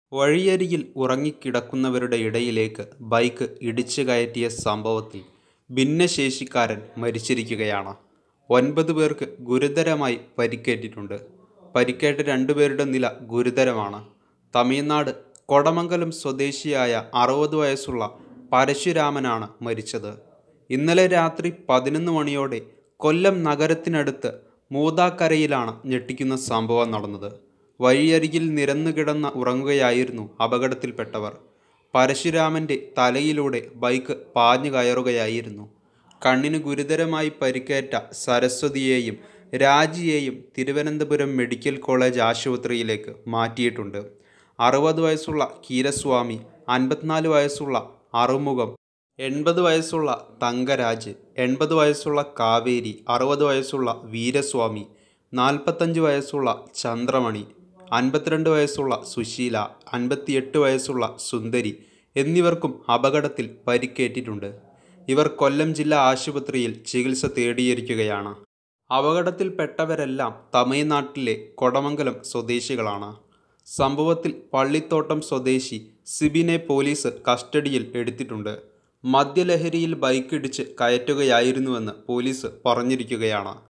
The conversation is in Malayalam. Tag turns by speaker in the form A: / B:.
A: വഴിയരികിൽ ഉറങ്ങിക്കിടക്കുന്നവരുടെ ഇടയിലേക്ക് ബൈക്ക് ഇടിച്ചു കയറ്റിയ സംഭവത്തിൽ ഭിന്നശേഷിക്കാരൻ മരിച്ചിരിക്കുകയാണ്. 9 പേർക്ക് ഗുരുതരമായി പരിക്കേറ്റിട്ടുണ്ട്. പരിക്കേറ്റ 2 പേരുടെ നില ഗുരുതരമാണ്. തമിഴ്നാട് കൊടമംഗലം സ്വദേശിയായ 60 വയസ്സുള്ള പരശുരാമനാണ് മരിച്ചത്. ഇന്നലെ രാത്രി 11 മണിയോടെ കൊല്ലം നഗരത്തിനടുത്ത് മൂതാക്കരയിലാണ് ഞെട്ടിക്കുന്ന സംഭവം നടന്നത്. വഴിയരികിൽ നിരന്നുകിടന്ന ഉറങ്ങുകയായിരുന്നു അപകടത്തിൽപ്പെട്ടവർ. പരശുരാമൻ്റെ തലയിലൂടെ ബൈക്ക് പാഞ്ഞു കയറുകയായിരുന്നു. കണ്ണിന് ഗുരുതരമായി പരിക്കേറ്റ സരസ്വതിയെയും രാജിയെയും തിരുവനന്തപുരം മെഡിക്കൽ കോളേജ് ആശുപത്രിയിലേക്ക് മാറ്റിയിട്ടുണ്ട്. 60 വയസ്സുള്ള കീരസ്വാമി, 54 വയസ്സുള്ള അറുമുഖം, 80 വയസ്സുള്ള തങ്കരാജ്, 80 വയസ്സുള്ള കാവേരി, 60 വയസ്സുള്ള വീരസ്വാമി, 45 വയസ്സുള്ള ചന്ദ്രമണി, 52 വയസ്സുള്ള സുശീല, 58 വയസ്സുള്ള സുന്ദരി എന്നിവർക്കും അപകടത്തിൽ പരിക്കേറ്റിട്ടുണ്ട്. ഇവർ കൊല്ലം ജില്ലാ ആശുപത്രിയിൽ ചികിത്സ തേടിയിരിക്കുകയാണ്. അപകടത്തിൽപ്പെട്ടവരെല്ലാം തമിഴ്നാട്ടിലെ കൊടമംഗലം സ്വദേശികളാണ്. സംഭവത്തിൽ പള്ളിത്തോട്ടം സ്വദേശി സിബിനെ പോലീസ് കസ്റ്റഡിയിൽ എടുത്തിട്ടുണ്ട്. മദ്യലഹരിയിൽ ബൈക്കിടിച്ച് കയറ്റുകയായിരുന്നുവെന്ന് പോലീസ് പറഞ്ഞിരിക്കുകയാണ്.